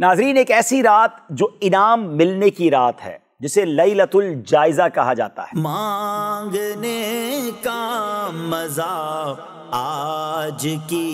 ناظرین، ایک ایسی رات جو انعام ملنے کی رات ہے، جسے لیلۃ الجائزہ کہا جاتا ہے۔ مانگنے کا مزہ آج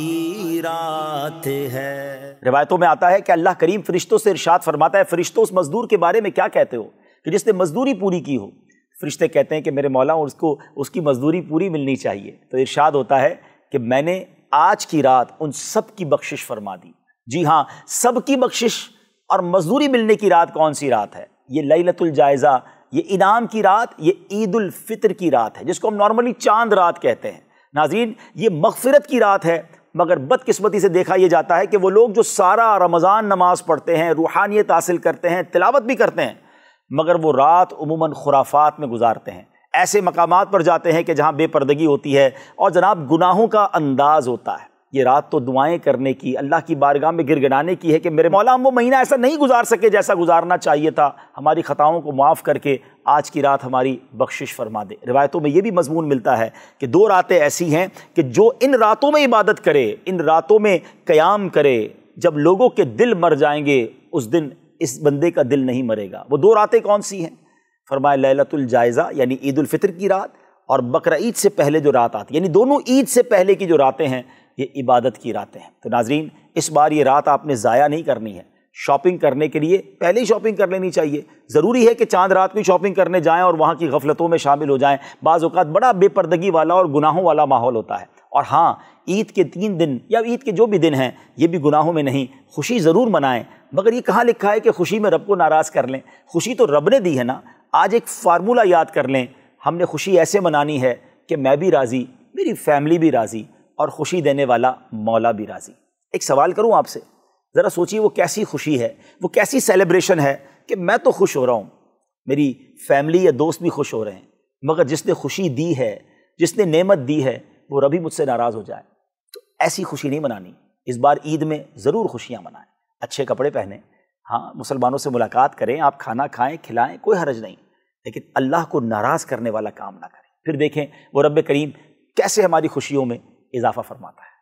کی رات ہے۔ روایتوں میں آتا ہے کہ اللہ کریم فرشتوں سے ارشاد فرماتا ہے، فرشتوں اس مزدور کے بارے میں کیا کہتے ہو کہ جس نے مزدوری پوری کی ہو؟ فرشتے کہتے ہیں کہ میرے مولا اس کی مزدوری پوری ملنی چاہیے۔ تو ارشاد ہوتا ہے کہ میں نے آج کی رات ان سب کی بخشش فرما دی۔ جی ہاں، سب کی بخشش اور مزدوری ملنے کی رات کون سی رات ہے؟ یہ لیلۃ الجائزہ، یہ انعام کی رات، یہ عید الفطر کی رات ہے، جس کو ہم نارملی چاند رات کہتے ہیں۔ ناظرین، یہ مغفرت کی رات ہے، مگر بدقسمتی سے دیکھا یہ جاتا ہے کہ وہ لوگ جو سارا رمضان نماز پڑھتے ہیں، روحانیت حاصل کرتے ہیں، تلاوت بھی کرتے ہیں، مگر وہ رات عموماً خرافات میں گزارتے ہیں، ایسے مقامات پر جاتے ہیں کہ جہاں بے پردگی ہوتی ہے اور جناب گناہوں کا انداز ہوتا ہے۔ یہ رات تو دعائیں کرنے کی، اللہ کی بارگاہ میں گڑگڑانے کی ہے کہ میرے مولا ہم وہ مہینہ ایسا نہیں گزار سکے جیسا گزارنا چاہیے تھا، ہماری خطاؤں کو معاف کر کے آج کی رات ہماری بخشش فرما دے۔ روایتوں میں یہ بھی مضمون ملتا ہے کہ دو راتیں ایسی ہیں کہ جو ان راتوں میں عبادت کرے، ان راتوں میں قیام کرے، جب لوگوں کے دل مر جائیں گے اس دن اس بندے کا دل نہیں مرے گا۔ وہ دو راتیں کون سی ہیں؟ فرمایا لیلۃ الجائزہ یعنی عید الفطر کی رات، اور بقرہ عید سے پہلے جو رات آتی، یعنی دونوں عید سے پہلے کی جو راتیں ہیں یہ عبادت کی راتیں ہیں۔ تو ناظرین، اس بار یہ رات آپ نے ضائع نہیں کرنی ہے۔ شاپنگ کرنے کے لیے پہلے ہی شاپنگ کر لینی چاہیے۔ ضروری ہے کہ چاند رات کو شاپنگ کرنے جائیں اور وہاں کی غفلتوں میں شامل ہو جائیں، بعض اوقات بڑا بے پردگی والا اور گناہوں والا ماحول ہوتا ہے۔ اور ہاں، عید کے 3 دن یا عید کے جو بھی دن ہیں یہ بھی گناہوں میں نہیں، خوشی ضرور منائیں، مگر یہ کہاں لکھا ہے کہ خوشی میں رب کو ناراض کر لیں؟ خوشی تو رب نے دی ہے نا۔ آج ایک فارمولہ یاد کر لیں، ہم نے خوشی ایسے منانی ہے کہ میں بھی راضی، میری فیملی بھی راضی، اور خوشی دینے والا مولا بھی راضی۔ ایک سوال کروں آپ سے، ذرا سوچیے وہ کیسی خوشی ہے، وہ کیسی سیلیبریشن ہے کہ میں تو خوش ہو رہا ہوں، میری فیملی یا دوست بھی خوش ہو رہے ہیں، مگر جس نے خوشی دی ہے، جس نے نعمت دی ہے، وہ رب ہی مجھ سے ناراض ہو جائے۔ تو ایسی خوشی نہیں منانی۔ اس بار عید میں ضرور خوشیاں منائیں، اچھے کپڑے پہنیں، ہاں مسلمانوں سے ملاقات کریں، آپ کھانا کھائیں کھلائیں، کوئی حرج نہیں، لیکن اللہ کو ناراض کرنے والا کام نہ کریں۔ پھر دیکھیں وہ رب کریم کیسے ہماری خوشیوں میں اضافہ فرماتا ہے۔